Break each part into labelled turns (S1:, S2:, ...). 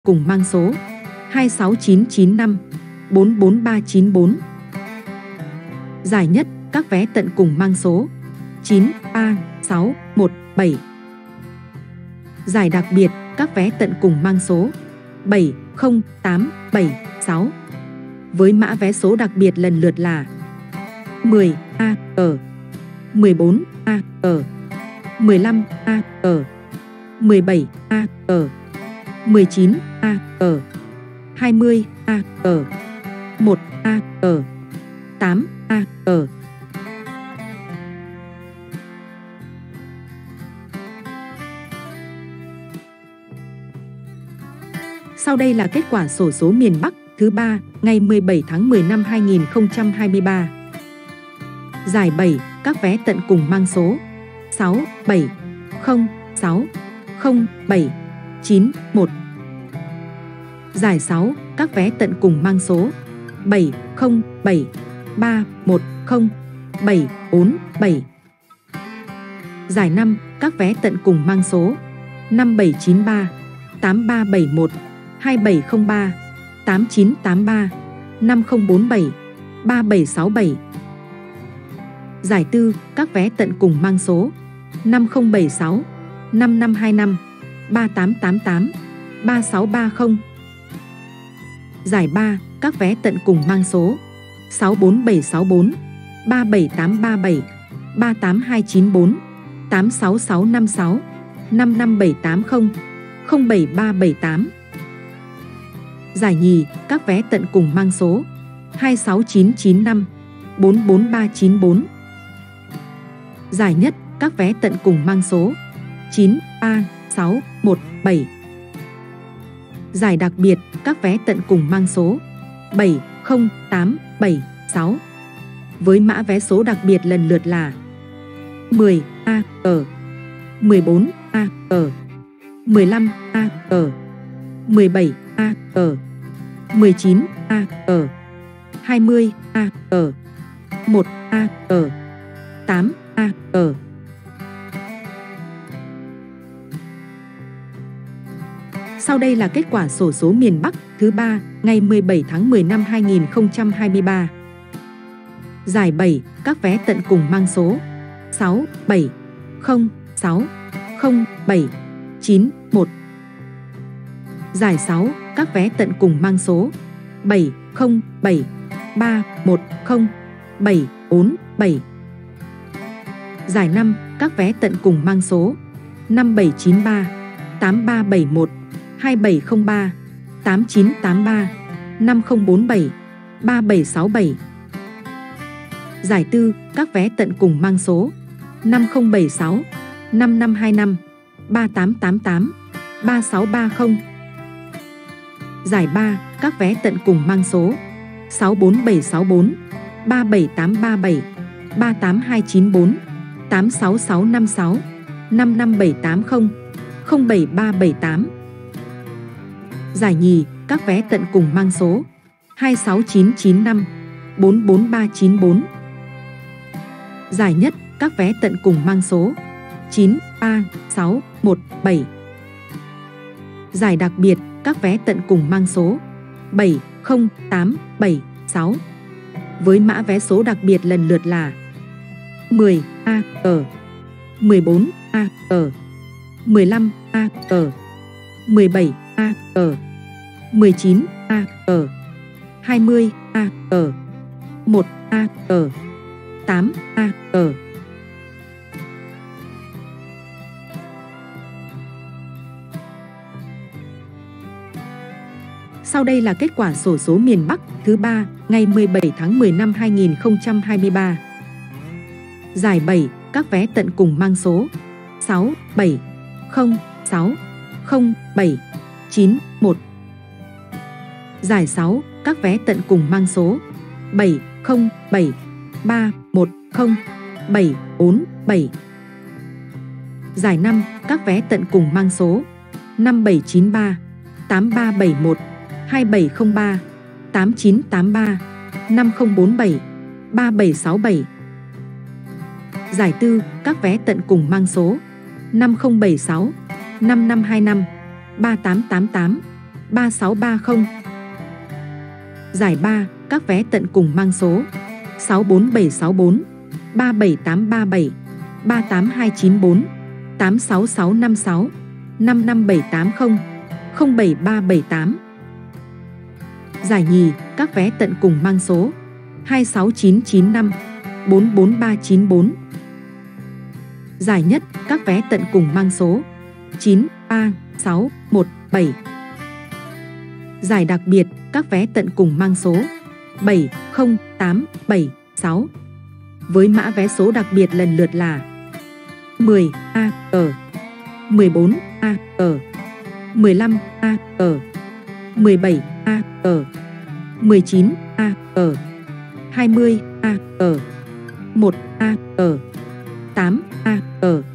S1: cùng mang số 26995 44394. Giải nhất các vé tận cùng mang số 93617. Giải đặc biệt các vé tận cùng mang số 70876. Với mã vé số đặc biệt lần lượt là 10A ở 14A ở 15A ở 17A ở 19A ở 20A ở 1A ở 8A ở. Sau đây là kết quả xổ số miền Bắc thứ 3 ngày 17 tháng 10 năm 2023. Giải 7 các vé tận cùng mang số 670607991. Giải 6 các vé tận cùng mang số 707310747. Giải 5 các vé tận cùng mang số 5793 8371 2703 8983 5047 3767. Giải 4 các vé tận cùng mang số 5076 5525 3888 3630. Giải 3 các vé tận cùng mang số 64764 37837 38294 86656 55780 07378. Giải nhì các vé tận cùng mang số 26995 44394. Giải nhất các vé tận cùng mang số 93617. Giải đặc biệt các vé tận cùng mang số 70876. Với mã vé số đặc biệt lần lượt là 10A ở 14A ở 15A ở 17A ở 19A ở 20A ở 1A ở 8A ở. Sau đây là kết quả xổ số miền Bắc thứ 3 ngày 17 tháng 10 năm 2023. Giải 7 các vé tận cùng mang số 670607991. Giải 6 các vé tận cùng mang số 707310747. Giải 5 các vé tận cùng mang số 5793 8371 2703 8983 5047 3767. Giải 4 các vé tận cùng mang số 5076 5525 3888 3630. Giải 3 các vé tận cùng mang số 64764 37837 38294 86656 55780 07378. Giải nhì các vé tận cùng mang số 26995 44394. Giải nhất các vé tận cùng mang số 93617. Giải đặc biệt các vé tận cùng mang số 70876. Với mã vé số đặc biệt lần lượt là 10A ở 14A ở 15A ở 17A ở 19A ở 20A ở 1A ở 8A ở. Sau đây là kết quả xổ số miền Bắc thứ 3 ngày 17 tháng 10 năm 2023. Giải 7 các vé tận cùng mang số 670607991. Giải 6 các vé tận cùng mang số 707310747. Giải 5 các vé tận cùng mang số 5793 8371 2703 8983 5047 3767. Giải 4 các vé tận cùng mang số 5076 5525 3888 3630. Giải 3, các vé tận cùng mang số 64764, 37837, 38294, 86656, 55780, 07378. Giải nhì, các vé tận cùng mang số 26995, 44394. Giải nhất, các vé tận cùng mang số 93617. Giải đặc biệt, các vé tận cùng mang số 70876. Với mã vé số đặc biệt lần lượt là 10AG, 14AG, 15AG, 17AG, 19AG, 20AG, 1AG, 8AG.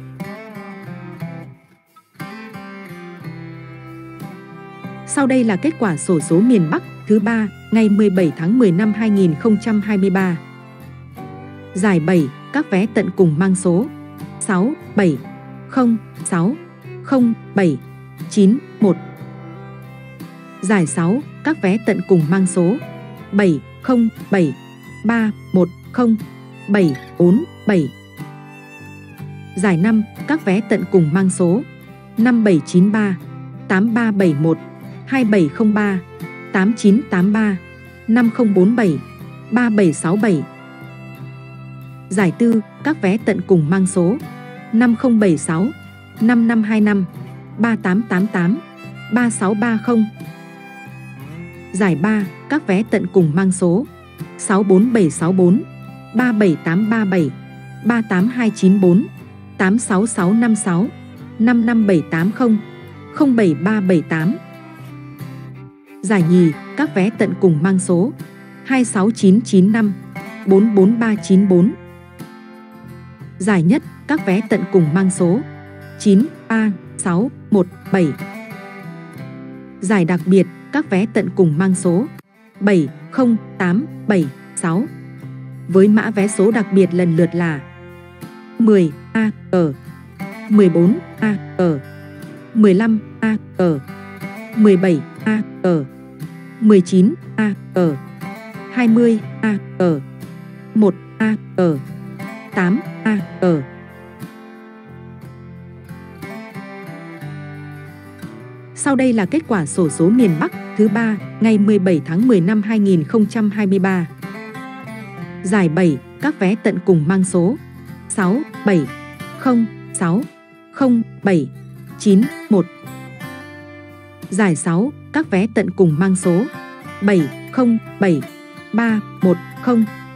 S1: Sau đây là kết quả xổ số miền Bắc thứ 3 ngày 17 tháng 10 năm 2023. Giải 7, các vé tận cùng mang số 670607991. Giải 6, các vé tận cùng mang số 707310747. Giải 5, các vé tận cùng mang số 5793 8371 2703 8983 5047 3767. Giải 4, các vé tận cùng mang số 5076 5525 3888 3630. Giải 3, các vé tận cùng mang số 64764 37837 38294 86656 55780 07378. Giải nhì, các vé tận cùng mang số 26995 44394. Giải nhất, các vé tận cùng mang số 93617. Giải đặc biệt, các vé tận cùng mang số 70876. Với mã vé số đặc biệt lần lượt là 10AG, 14AG, 15AG, 17AG, 19AG, 20AG, 1AG, 8AG. Sau đây là kết quả xổ số miền Bắc thứ 3 ngày 17 tháng 10 năm 2023. Giải 7, các vé tận cùng mang số 670607991. Giải 6, các vé tận cùng mang số 7073110